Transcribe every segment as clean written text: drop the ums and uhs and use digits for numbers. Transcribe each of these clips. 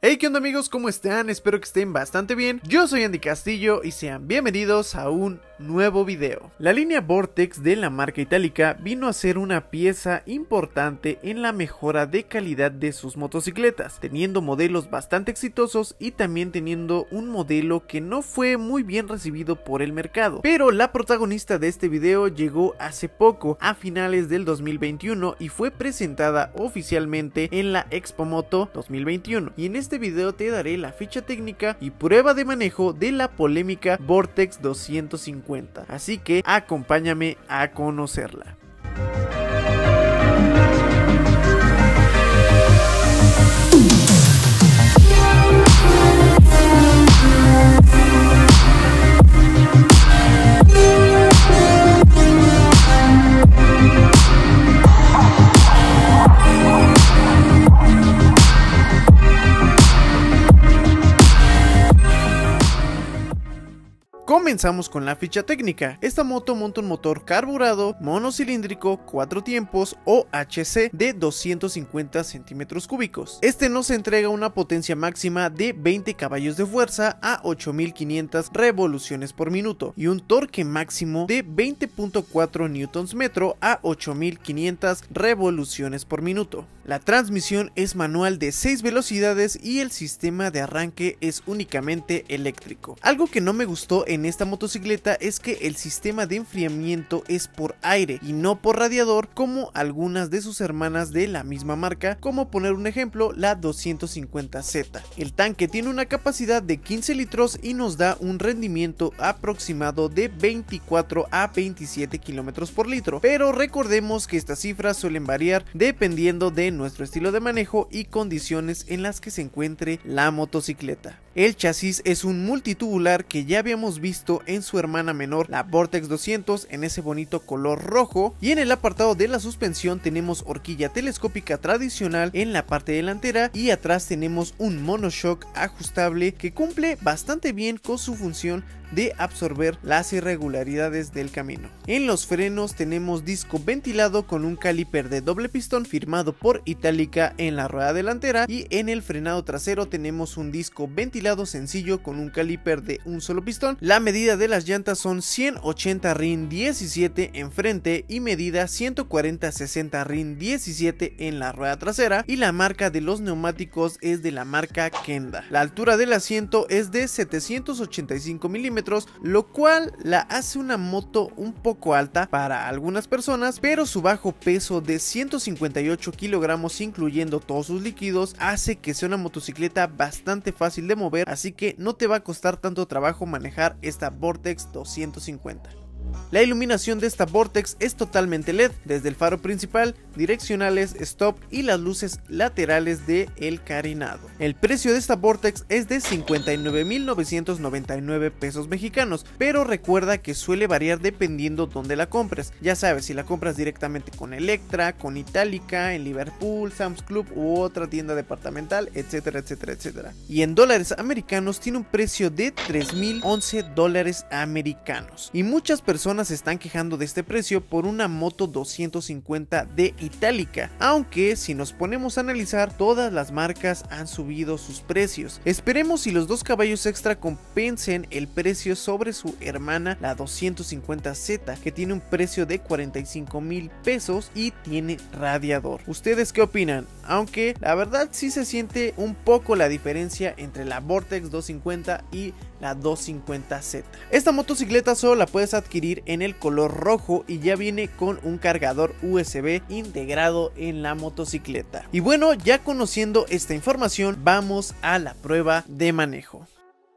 Hey, ¿qué onda amigos? ¿Cómo están? Espero que estén bastante bien. Yo soy Andy Castillo y sean bienvenidos a un nuevo video. La línea Vortex de la marca Itálica vino a ser una pieza importante en la mejora de calidad de sus motocicletas, teniendo modelos bastante exitosos y también teniendo un modelo que no fue muy bien recibido por el mercado. Pero la protagonista de este video llegó hace poco, a finales del 2021, y fue presentada oficialmente en la Expo Moto 2021. Y en este video te daré la ficha técnica y prueba de manejo de la polémica Vortex 250. Así que acompáñame a conocerla. Comenzamos con la ficha técnica. Esta moto monta un motor carburado monocilíndrico 4 tiempos OHC de 250 centímetros cúbicos. Este nos entrega una potencia máxima de 20 caballos de fuerza a 8500 revoluciones por minuto y un torque máximo de 20.4 Nm a 8500 revoluciones por minuto. La transmisión es manual de 6 velocidades y el sistema de arranque es únicamente eléctrico. Algo que no me gustó en esta motocicleta es que el sistema de enfriamiento es por aire y no por radiador como algunas de sus hermanas de la misma marca, como poner un ejemplo la 250Z. El tanque tiene una capacidad de 15 litros y nos da un rendimiento aproximado de 24 a 27 kilómetros por litro, pero recordemos que estas cifras suelen variar dependiendo de nuestro estilo de manejo y condiciones en las que se encuentre la motocicleta. El chasis es un multitubular que ya habíamos visto en su hermana menor, la Vortex 200, en ese bonito color rojo, y en el apartado de la suspensión tenemos horquilla telescópica tradicional en la parte delantera y atrás tenemos un monoshock ajustable que cumple bastante bien con su función de absorber las irregularidades del camino. En los frenos tenemos disco ventilado con un caliper de doble pistón firmado por Itálica en la rueda delantera, y en el frenado trasero tenemos un disco ventilado sencillo con un caliper de un solo pistón. La medida de las llantas son 180 RIN 17 en frente y medida 140-60 RIN 17 en la rueda trasera, y la marca de los neumáticos es de la marca Kenda. La altura del asiento es de 785 milímetros, lo cual la hace una moto un poco alta para algunas personas, pero su bajo peso de 158 kilogramos incluyendo todos sus líquidos hace que sea una motocicleta bastante fácil de mover, así que no te va a costar tanto trabajo manejar esta Vortex 250. La iluminación de esta Vortex es totalmente LED, desde el faro principal, direccionales, stop y las luces laterales de el carenado. El precio de esta Vortex es de 59,999 pesos mexicanos, pero recuerda que suele variar dependiendo dónde la compres. Ya sabes, si la compras directamente con Electra, con Itálica, en Liverpool, Sam's Club u otra tienda departamental, etcétera, etcétera, etcétera. Y en dólares americanos tiene un precio de 3,011 dólares americanos. Y muchas personas se están quejando de este precio por una moto 250 de Itálica, aunque si nos ponemos a analizar, todas las marcas han subido sus precios. Esperemos si los 2 caballos extra compensen el precio sobre su hermana, la 250Z, que tiene un precio de 45,000 pesos y tiene radiador. ¿Ustedes qué opinan? Aunque la verdad sí se siente un poco la diferencia entre la Vortex 250 y la 250Z. Esta motocicleta solo la puedes adquirir en el color rojo y ya viene con un cargador USB integrado en la motocicleta. Y bueno, ya conociendo esta información, vamos a la prueba de manejo.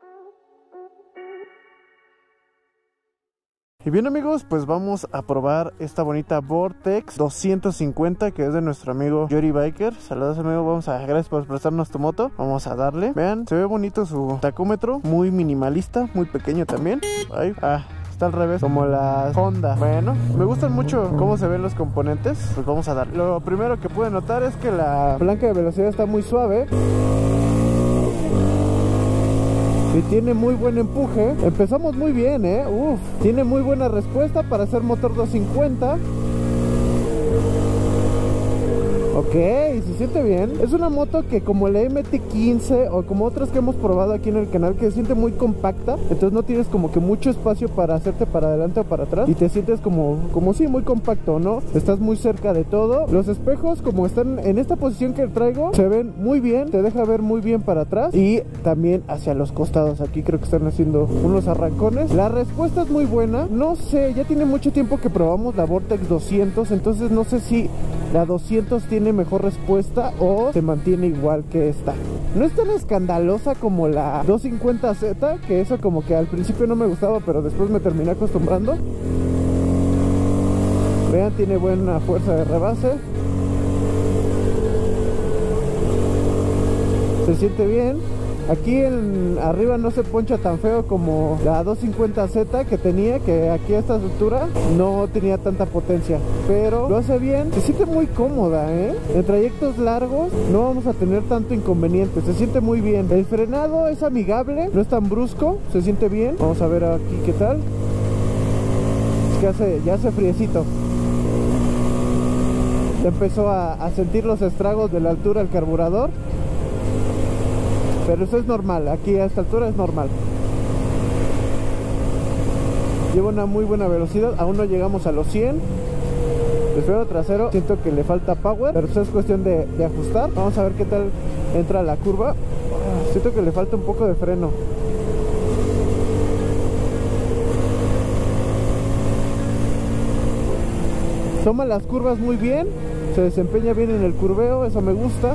Y bien amigos, pues vamos a probar esta bonita Vortex 250 que es de nuestro amigo Yori Biker. Saludos amigo, gracias por prestarnos tu moto. Vamos a darle, vean, se ve bonito su tacómetro, muy minimalista, muy pequeño también. Ahí, está al revés, como la Honda. Bueno, me gustan mucho cómo se ven los componentes, pues vamos a darle. Lo primero que pude notar es que la palanca de velocidad está muy suave y tiene muy buen empuje. Empezamos muy bien, tiene muy buena respuesta para ser motor 250. Ok, y se siente bien. Es una moto que como la MT-15 o como otras que hemos probado aquí en el canal, que se siente muy compacta, entonces no tienes como que mucho espacio para hacerte para adelante o para atrás y te sientes como sí, muy compacto, ¿no? Estás muy cerca de todo. Los espejos, como están en esta posición que traigo, se ven muy bien, te deja ver muy bien para atrás y también hacia los costados. Aquí creo que están haciendo unos arrancones. La respuesta es muy buena. No sé, ya tiene mucho tiempo que probamos la Vortex 200, entonces no sé si la 200 tiene mejor respuesta o se mantiene igual que esta. No es tan escandalosa como la 250Z, que eso como que al principio no me gustaba, pero después me terminé acostumbrando. Vean, tiene buena fuerza de rebase. Se siente bien. Aquí arriba no se poncha tan feo como la 250Z que tenía, que aquí a esta altura no tenía tanta potencia, pero lo hace bien. Se siente muy cómoda, en trayectos largos no vamos a tener tanto inconveniente. Se siente muy bien. El frenado es amigable, no es tan brusco, se siente bien. Vamos a ver aquí qué tal. Es que ya hace friecito. Ya empezó a sentir los estragos de la altura del carburador, pero eso es normal, aquí a esta altura es normal. Lleva una muy buena velocidad, aún no llegamos a los 100. El freno trasero siento que le falta power, pero eso es cuestión de ajustar. Vamos a ver qué tal entra la curva. Siento que le falta un poco de freno. Toma las curvas muy bien, se desempeña bien en el curveo, eso me gusta.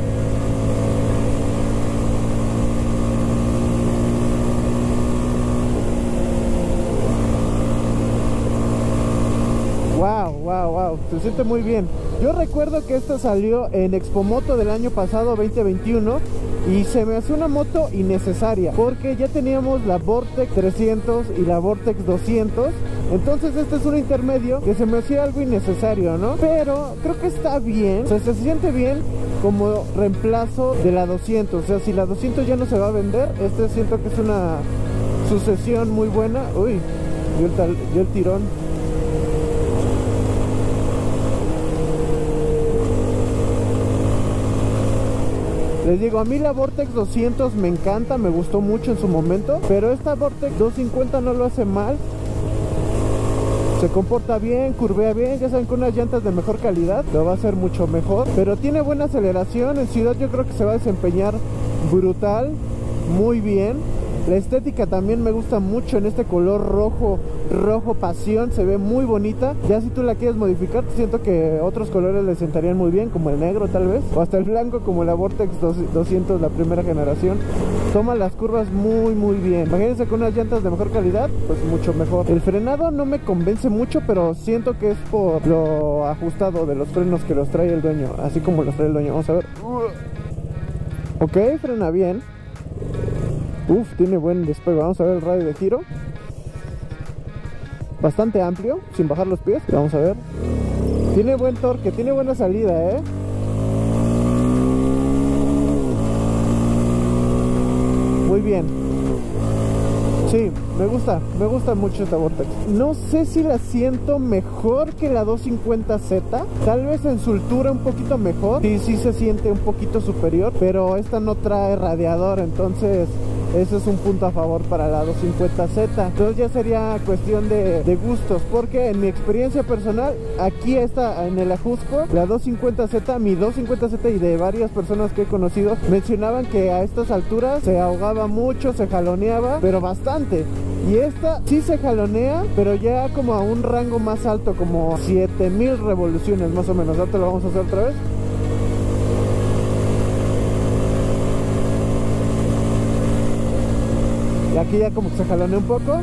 Wow, se siente muy bien. Yo recuerdo que esta salió en Expomoto del año pasado, 2021, y se me hace una moto innecesaria, porque ya teníamos la Vortex 300 y la Vortex 200, entonces este es un intermedio que se me hacía algo innecesario, ¿no? Pero creo que está bien, o sea, se siente bien como reemplazo de la 200, o sea, si la 200 ya no se va a vender, este siento que es una sucesión muy buena. Uy, dio el tirón. Les digo, a mí la Vortex 200 me encanta, me gustó mucho en su momento, pero esta Vortex 250 no lo hace mal. Se comporta bien, curvea bien, ya saben, con unas llantas de mejor calidad lo va a hacer mucho mejor, pero tiene buena aceleración. En ciudad yo creo que se va a desempeñar brutal, muy bien. La estética también me gusta mucho en este color rojo pasión, se ve muy bonita. Ya si tú la quieres modificar, siento que otros colores le sentarían muy bien, como el negro tal vez, o hasta el blanco como la Vortex 200, la primera generación. Toma las curvas muy bien. Imagínense con unas llantas de mejor calidad, pues mucho mejor. El frenado no me convence mucho, pero siento que es por lo ajustado de los frenos que los trae el dueño, así como los trae el dueño. Vamos a ver. Ok, frena bien. Uf, tiene buen despegue. Vamos a ver el radio de giro. Bastante amplio, sin bajar los pies. Vamos a ver. Tiene buen torque, tiene buena salida, Muy bien. Sí, me gusta mucho esta Vortex. No sé si la siento mejor que la 250Z. Tal vez en su altura un poquito mejor. Sí se siente un poquito superior, pero esta no trae radiador, entonces ese es un punto a favor para la 250Z. Entonces ya sería cuestión de gustos, porque en mi experiencia personal, aquí está en el Ajusco, la 250Z, mi 250Z y de varias personas que he conocido, mencionaban que a estas alturas se ahogaba mucho, se jaloneaba, pero bastante. Y esta sí se jalonea, pero ya como a un rango más alto, como 7000 revoluciones más o menos. Ahora te lo vamos a hacer otra vez. Y aquí ya como que se jalonea un poco,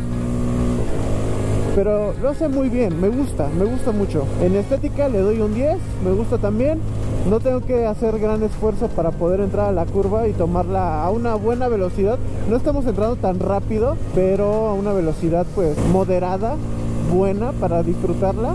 pero lo hace muy bien, me gusta mucho. En estética le doy un 10, me gusta también. No tengo que hacer gran esfuerzo para poder entrar a la curva y tomarla a una buena velocidad. No estamos entrando tan rápido, pero a una velocidad pues moderada, buena para disfrutarla.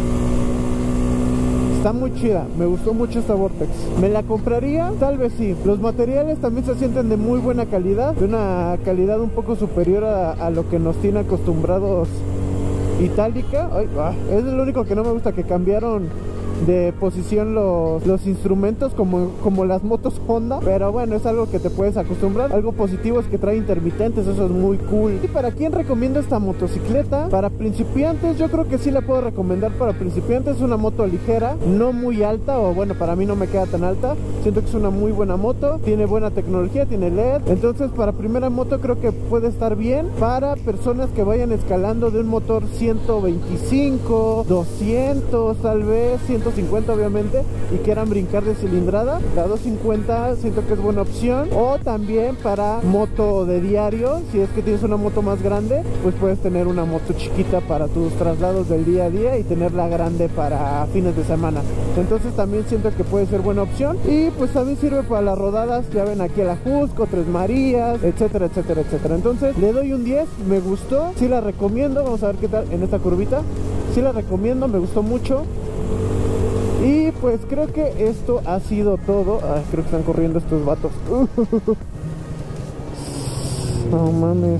Está muy chida, me gustó mucho esta Vortex. ¿Me la compraría? Tal vez sí. Los materiales también se sienten de muy buena calidad, de una calidad un poco superior a lo que nos tiene acostumbrados Itálica. Ay, es lo único que no me gusta, que cambiaron de posición los instrumentos como las motos Honda, pero bueno, es algo que te puedes acostumbrar. Algo positivo es que trae intermitentes, eso es muy cool. ¿Y para quién recomiendo esta motocicleta? Para principiantes, yo creo que sí la puedo recomendar para principiantes. Es una moto ligera, no muy alta, o bueno, para mí no me queda tan alta. Siento que es una muy buena moto, tiene buena tecnología, tiene LED, entonces para primera moto creo que puede estar bien. Para personas que vayan escalando de un motor 125, 200 tal vez, 150 obviamente, y quieran brincar de cilindrada, la 250 siento que es buena opción. O también para moto de diario, si es que tienes una moto más grande, pues puedes tener una moto chiquita para tus traslados del día a día y tenerla grande para fines de semana. Entonces también siento que puede ser buena opción, y pues también sirve para las rodadas, ya ven aquí el Ajusco, Tres Marías, etcétera, etcétera, etcétera. Entonces le doy un 10, me gustó, sí la recomiendo. Vamos a ver qué tal en esta curvita. Sí la recomiendo, me gustó mucho. Y pues creo que esto ha sido todo. Ay, creo que están corriendo estos vatos. No mames.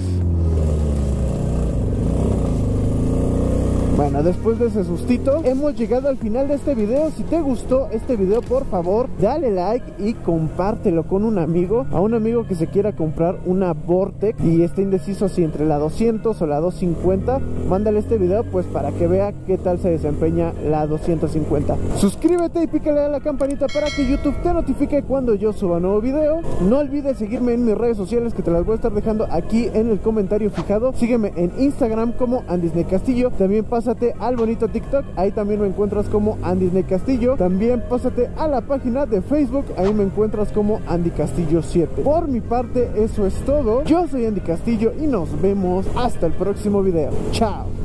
Bueno, después de ese sustito, hemos llegado al final de este video. Si te gustó este video, por favor, dale like y compártelo con un amigo. A un amigo que se quiera comprar una Vortec y esté indeciso si entre la 200 o la 250, mándale este video pues para que vea qué tal se desempeña la 250. Suscríbete y pícale a la campanita para que YouTube te notifique cuando yo suba nuevo video. No olvides seguirme en mis redes sociales, que te las voy a estar dejando aquí en el comentario fijado. Sígueme en Instagram como Andisney Castillo. También pásate al bonito TikTok, ahí también me encuentras como Andisney Castillo. También pásate a la página de Facebook, ahí me encuentras como Andy Castillo 7. Por mi parte, eso es todo. Yo soy Andy Castillo y nos vemos hasta el próximo video. Chao.